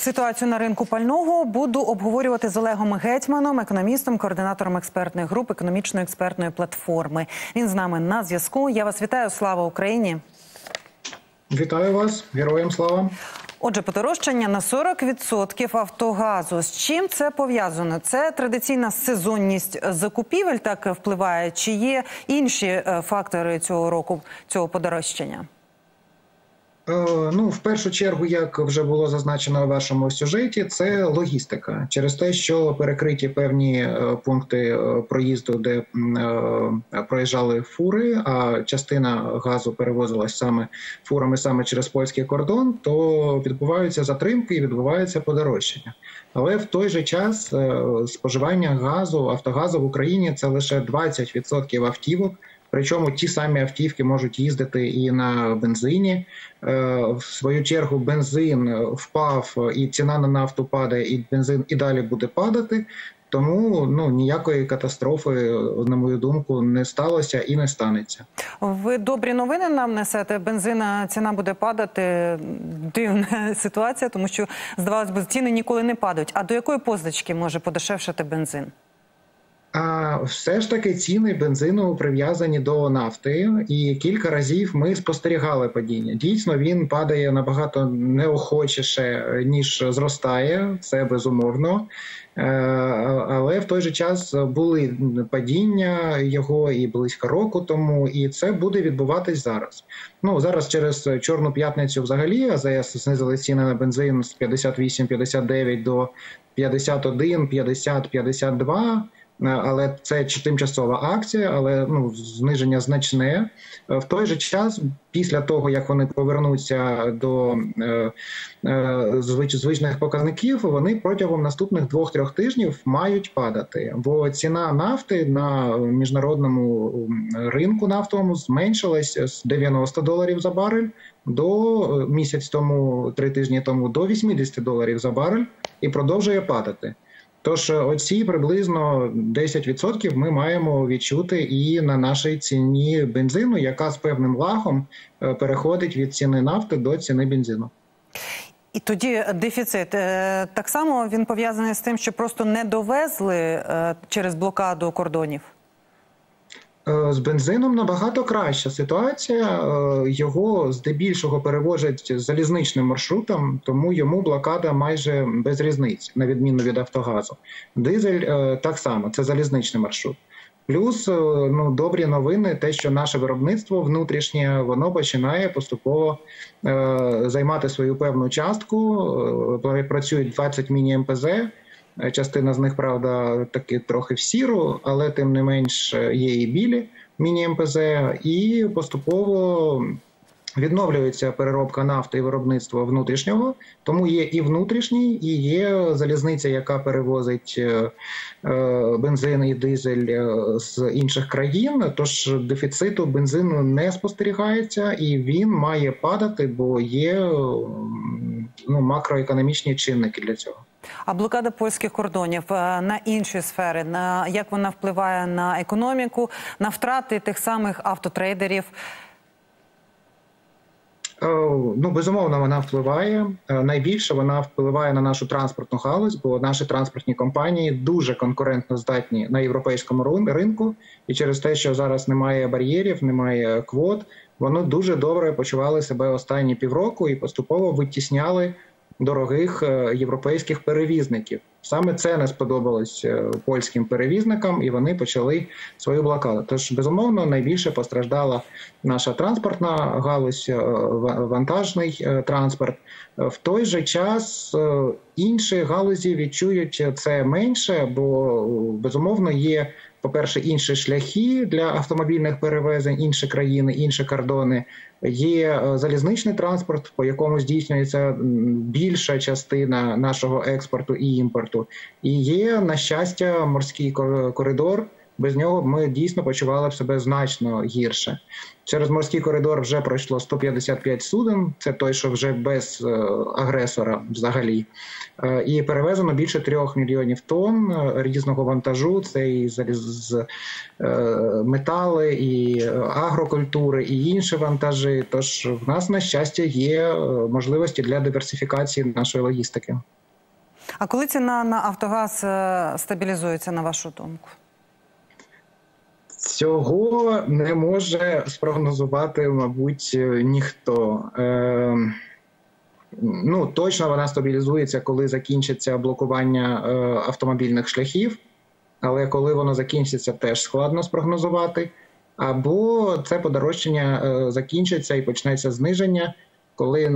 Ситуацію на ринку пального буду обговорювати з Олегом Гетьманом, економістом, координатором експертних груп економічної експертної платформи. Він з нами на зв'язку. Я вас вітаю. Слава Україні! Вітаю вас. Героям слава! Отже, подорожчання на 40% «Автогазу». З чим це пов'язано? Це традиційна сезонність закупівель так впливає? Чи є інші фактори цього року, цього подорожчання? Ну, в першу чергу, як вже було зазначено у вашому сюжеті, це логістика. Через те, що перекриті певні пункти проїзду, де проїжджали фури, а частина газу перевозилась саме фурами саме через польський кордон, то відбуваються затримки і відбувається подорожчання. Але в той же час споживання газу, «Автогазу» в Україні – це лише 20% автівок. Причому ті самі автівки можуть їздити і на бензині. В свою чергу бензин впав, і ціна на нафту падає, і бензин і далі буде падати. Тому ніякої катастрофи, на мою думку, не сталося і не станеться. Ви добрі новини нам несете? Бензина ціна буде падати. Дивна ситуація, тому що, здавалось би, ціни ніколи не падають. А до якої позначки може подешевшати бензин? А все ж таки ціни бензину прив'язані до нафти, і кілька разів ми спостерігали падіння. Дійсно, він падає набагато неохочіше, ніж зростає, це безумовно. Але в той же час були падіння його і близько року тому, і це буде відбуватись зараз. Зараз через Чорну п'ятницю взагалі АЗС знизили ціни на бензин з 58-59 до 51, 50, 52. Але це тимчасова акція, але зниження значне. В той же час, після того, як вони повернуться до звичних показників, вони протягом наступних 2-3 тижнів мають падати. Бо ціна нафти на міжнародному ринку нафтовому зменшилась з $90 за барель до місяць тому, 3 тижні тому, до $80 за барель і продовжує падати. Тож оці приблизно 10% ми маємо відчути і на нашій ціні бензину, яка з певним лагом переходить від ціни нафти до ціни бензину. І тоді дефіцит. Так само він пов'язаний з тим, що просто не довезли через блокаду кордонів? З бензином набагато краща ситуація. Його здебільшого перевозять залізничним маршрутом, тому йому блокада майже без різниці, на відміну від «Автогазу». Дизель так само, це залізничний маршрут. Плюс добрі новини, те, що наше виробництво внутрішнє, воно починає поступово займати свою певну частку. Працюють 20 міні-МПЗ. Частина з них, правда, таки трохи в сіру, але тим не менш є і білі міні-МПЗ. І поступово відновлюється переробка нафти і виробництво внутрішнього. Тому є і внутрішній, і є залізниця, яка перевозить бензин і дизель з інших країн. Тож дефіциту бензину не спостерігається, і він має падати, бо є макроекономічні чинники для цього. А блокада польських кордонів на інші сфери, як вона впливає на економіку, на втрати тих самих автотрейдерів? Безумовно, вона впливає. Найбільше вона впливає на нашу транспортну галузь, бо наші транспортні компанії дуже конкурентно здатні на європейському ринку. І через те, що зараз немає бар'єрів, немає квот, вони дуже добре почували себе останні півроку і поступово витісняли дорогих європейських перевізників. Саме це не сподобалось польським перевізникам, і вони почали свою блокаду. Тож, безумовно, найбільше постраждала наша транспортна галузь, вантажний транспорт. В той же час інші галузі відчують це менше, бо, безумовно, є, по-перше, інші шляхи для автомобільних перевезень, інші країни, інші кордони. Є залізничний транспорт, по якому здійснюється більша частина нашого експорту і імпорту. І є, на щастя, морський коридор. Без нього ми дійсно почували б себе значно гірше. Через морський коридор вже пройшло 155 суден, це той, що вже без агресора взагалі. І перевезено більше 3 мільйонів тонн різного вантажу, це і метали, і агрокультури, і інші вантажі. Тож в нас, на щастя, є можливості для диверсифікації нашої логістики. А коли ціна на «Автогаз» стабілізується, на вашу думку? Цього не може спрогнозувати, мабуть, ніхто. Ну, точно вона стабілізується, коли закінчиться блокування автомобільних шляхів, але коли воно закінчиться, теж складно спрогнозувати. Або це подорожчання закінчиться і почнеться зниження, коли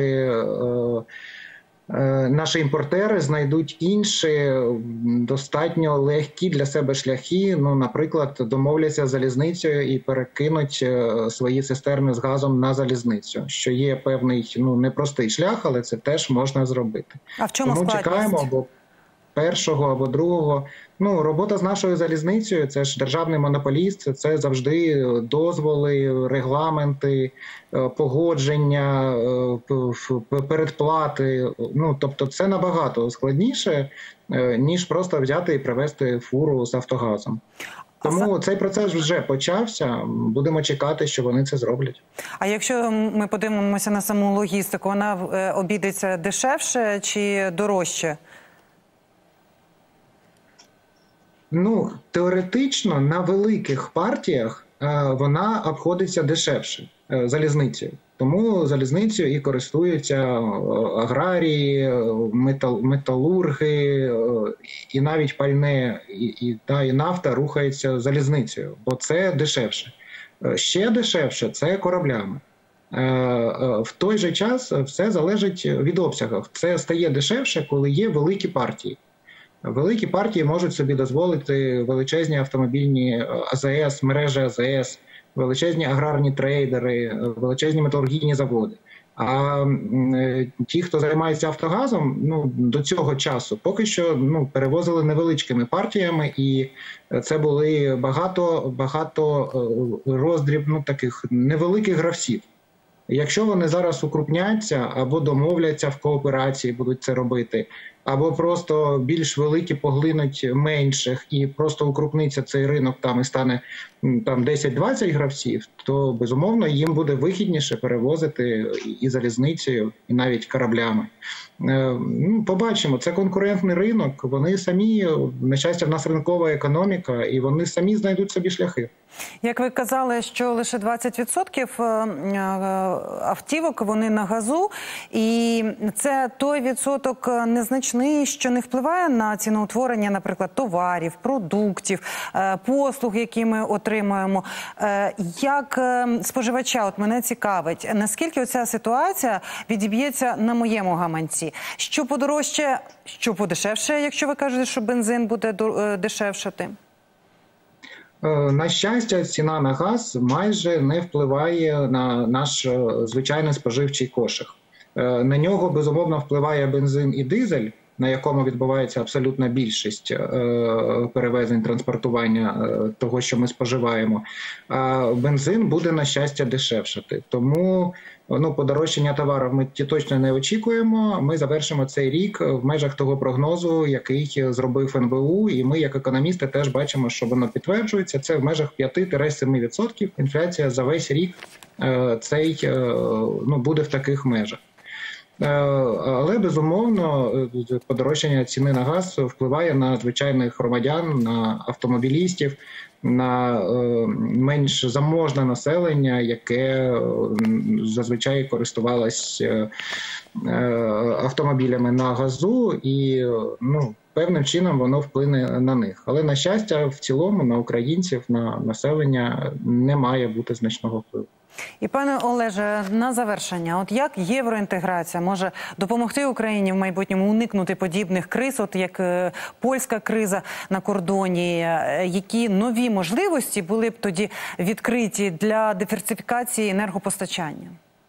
наші імпортери знайдуть інші достатньо легкі для себе шляхи, ну, наприклад, домовляться з залізницею і перекинуть свої цистерни з газом на залізницю, що є певний, ну, непростий шлях, але це теж можна зробити. А в чому Тому складність? чекаємо або першого, або другого. Ну, робота з нашою залізницею, це ж державний монополіст, це завжди дозволи, регламенти, погодження, передплати. Ну, тобто це набагато складніше, ніж просто взяти і привезти фуру з «Автогазом». Тому цей процес вже почався, будемо чекати, що вони це зроблять. А якщо ми подивимося на саму логістику, вона обійдеться дешевше чи дорожче? Ну, теоретично на великих партіях вона обходиться дешевше залізницею. Тому залізницею і користуються аграрії, металурги, і навіть пальне і нафта рухається залізницею, бо це дешевше. Ще дешевше – це кораблями. В той же час все залежить від обсягів. Це стає дешевше, коли є великі партії. Великі партії можуть собі дозволити величезні автомобільні АЗС, мережі АЗС, величезні аграрні трейдери, величезні металургійні заводи. А ті, хто займається «Автогазом», ну, до цього часу поки що перевозили невеличкими партіями, і це були багато роздріб, таких невеликих гравців. Якщо вони зараз укрупняться або домовляться в кооперації, будуть це робити, або просто більш великі поглинуть менших і просто укрупниться цей ринок там і стане там 10-20 гравців, то безумовно їм буде вигідніше перевозити і залізницею, і навіть кораблями. Побачимо, це конкурентний ринок, вони самі, на щастя, в нас ринкова економіка, і вони самі знайдуть собі шляхи. Як ви казали, що лише 20% автівок, вони на газу, і це той відсоток незначний, що не впливає на ціноутворення, наприклад, товарів, продуктів, послуг, які ми отримуємо. Як споживача, от мене цікавить, наскільки оця ситуація відіб'ється на моєму гаманці? Що подорожче, що подешевше, якщо ви кажете, що бензин буде дешевшати? На щастя, ціна на газ майже не впливає на наш звичайний споживчий кошик. На нього, безумовно, впливає бензин і дизель, на якому відбувається абсолютна більшість перевезень, транспортування того, що ми споживаємо. А бензин буде, на щастя, дешевшати. Тому подорожчання товарів ми точно не очікуємо. Ми завершимо цей рік в межах того прогнозу, який зробив НБУ, і ми, як економісти, теж бачимо, що воно підтверджується. Це в межах 5-7%. Інфляція за весь рік буде в таких межах. Але, безумовно, подорожчання ціни на газ впливає на звичайних громадян, на автомобілістів, на менш заможне населення, яке зазвичай користувалось автомобілями на газу, і певним чином воно вплине на них. Але, на щастя, в цілому на українців, на населення не має бути значного впливу. І, пане Олеже, на завершення, от як євроінтеграція може допомогти Україні в майбутньому уникнути подібних криз, от як польська криза на кордоні, які нові можливості були б тоді відкриті для диверсифікації енергопостачання?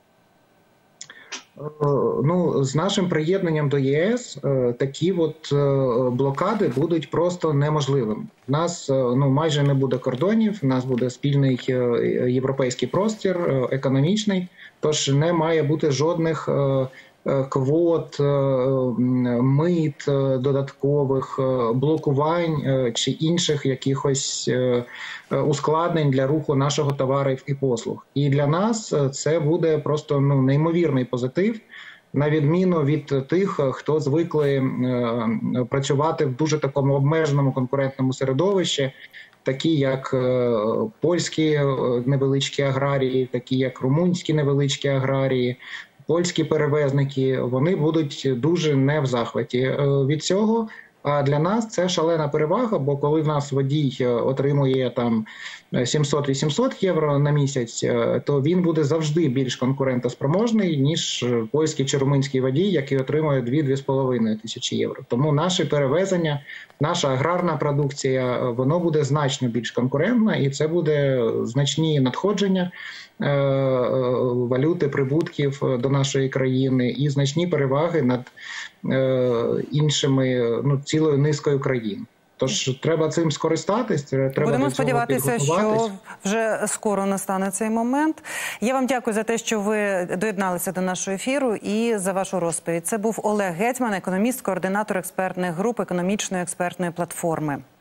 З нашим приєднанням до ЄС такі блокади будуть просто неможливими. У нас майже не буде кордонів, у нас буде спільний європейський простір, економічний, тож не має бути жодних квот, мит додаткових, блокувань чи інших якихось ускладнень для руху нашого товарів і послуг. І для нас це буде просто неймовірний позитив, на відміну від тих, хто звикли працювати в дуже такому обмеженому конкурентному середовищі, такі як польські невеличкі аграрії, такі як румунські невеличкі аграрії, польські перевезники, вони будуть дуже не в захваті від цього. А для нас це шалена перевага, бо коли в нас водій отримує там 700-800 євро на місяць, то він буде завжди більш конкурентоспроможний, ніж польський чи румунський водій, який отримує 2-2,5 тисячі євро. Тому наші перевезення, наша аграрна продукція, воно буде значно більш конкурентна, і це буде значні надходження валюти, прибутків до нашої країни і значні переваги над іншими, цілою низкою країн. Тож треба цим скористатись, треба Будемо сподіватися, що вже скоро настане цей момент. Я вам дякую за те, що ви доєдналися до нашого ефіру і за вашу розповідь. Це був Олег Гетьман, економіст, координатор експертних груп економічної експертної платформи.